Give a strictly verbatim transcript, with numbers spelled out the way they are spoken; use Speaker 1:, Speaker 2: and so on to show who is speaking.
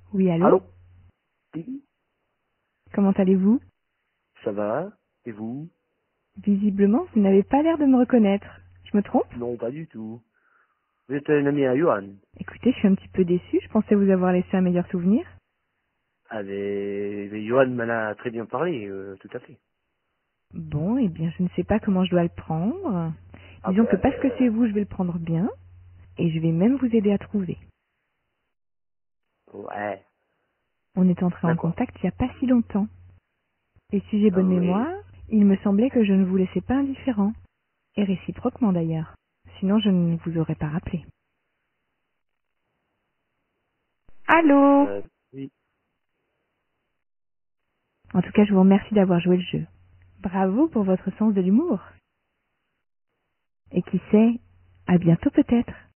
Speaker 1: Oui, allô?
Speaker 2: Allô? Oui,
Speaker 1: Comment allez-vous?
Speaker 2: ça va? Et vous?
Speaker 1: Visiblement, vous n'avez pas l'air de me reconnaître. Je me trompe?
Speaker 2: Non, pas du tout. Vous êtes un ami à Johan.
Speaker 1: Écoutez, je suis un petit peu déçue. Je pensais vous avoir laissé un meilleur souvenir.
Speaker 2: Ah, mais, mais Johan m'en a très bien parlé, euh, tout à fait.
Speaker 1: Bon, eh bien, je ne sais pas comment je dois le prendre.
Speaker 2: Ah
Speaker 1: Disons que
Speaker 2: ben,
Speaker 1: parce que c'est vous, je vais le prendre bien. Et je vais même vous aider à trouver.
Speaker 2: ouais,
Speaker 1: On est entré en
Speaker 2: d'accord.
Speaker 1: contact il n'y a pas si longtemps. Et si j'ai
Speaker 2: Ah
Speaker 1: bonne
Speaker 2: oui.
Speaker 1: mémoire, il me semblait que je ne vous laissais pas indifférent. Et réciproquement d'ailleurs. Sinon, je ne vous aurais pas rappelé. Allô?
Speaker 2: Euh, oui.
Speaker 1: En tout cas, je vous remercie d'avoir joué le jeu. Bravo pour votre sens de l'humour. Et qui sait, à bientôt peut-être.